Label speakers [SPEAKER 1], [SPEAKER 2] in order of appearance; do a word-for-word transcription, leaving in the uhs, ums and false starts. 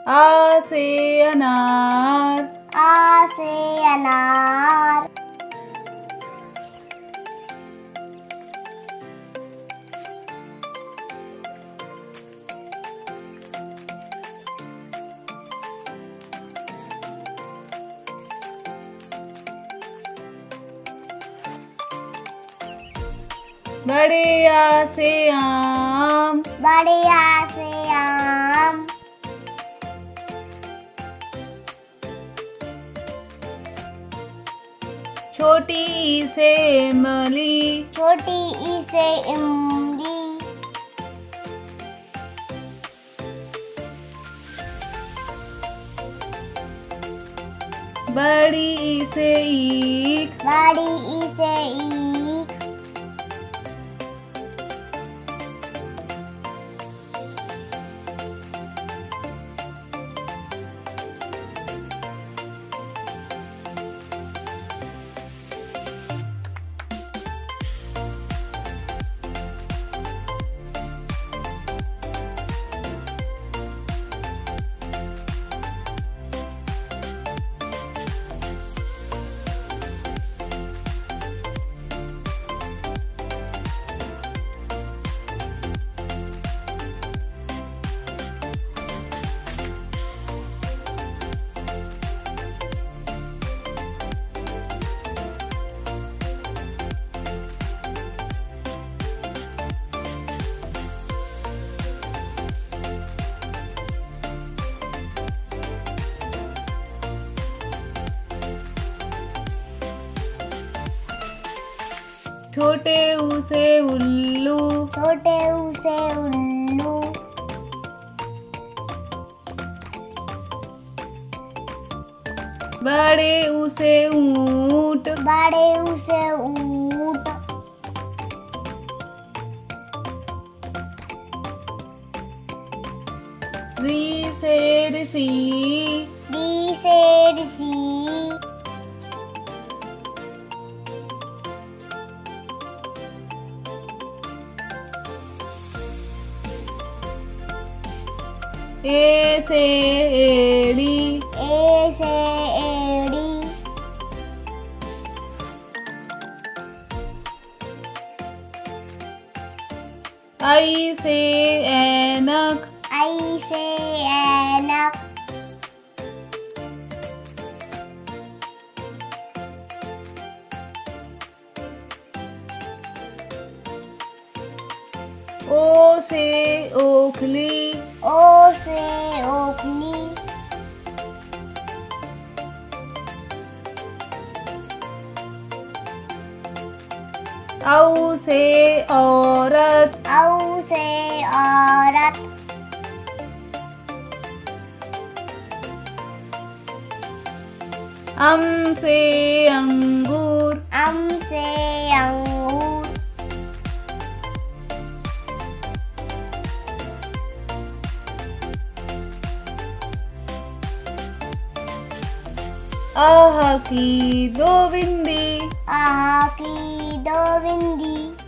[SPEAKER 1] आ से अनार,
[SPEAKER 2] आ से अनार।
[SPEAKER 1] बड़े आ से आम,
[SPEAKER 2] बड़े आ से आम।
[SPEAKER 1] छोटी ई से इमली,
[SPEAKER 2] छोटी ई से इमली।
[SPEAKER 1] बड़ी ई से ईख,
[SPEAKER 2] बड़ी ई से ईख।
[SPEAKER 1] छोटे ऊ से उल्लू,
[SPEAKER 2] छोटे ऊ से उल्लू।
[SPEAKER 1] बड़े ऊ से ऊंट,
[SPEAKER 2] बड़े ऊ से ऊंट।
[SPEAKER 1] री से ऋषि,
[SPEAKER 2] री से ऋषि।
[SPEAKER 1] ए से एड़ी,
[SPEAKER 2] ए से एड़ी।
[SPEAKER 1] आई से ऐनक,
[SPEAKER 2] आई से ऐनक।
[SPEAKER 1] ओ से ओखली,
[SPEAKER 2] ओ से ओखली।
[SPEAKER 1] औ से औरत,
[SPEAKER 2] औ से औरत।
[SPEAKER 1] अम से अंगूर,
[SPEAKER 2] अम से अंगूर।
[SPEAKER 1] आह की दो बिंदी,
[SPEAKER 2] आह की दो बिंदी।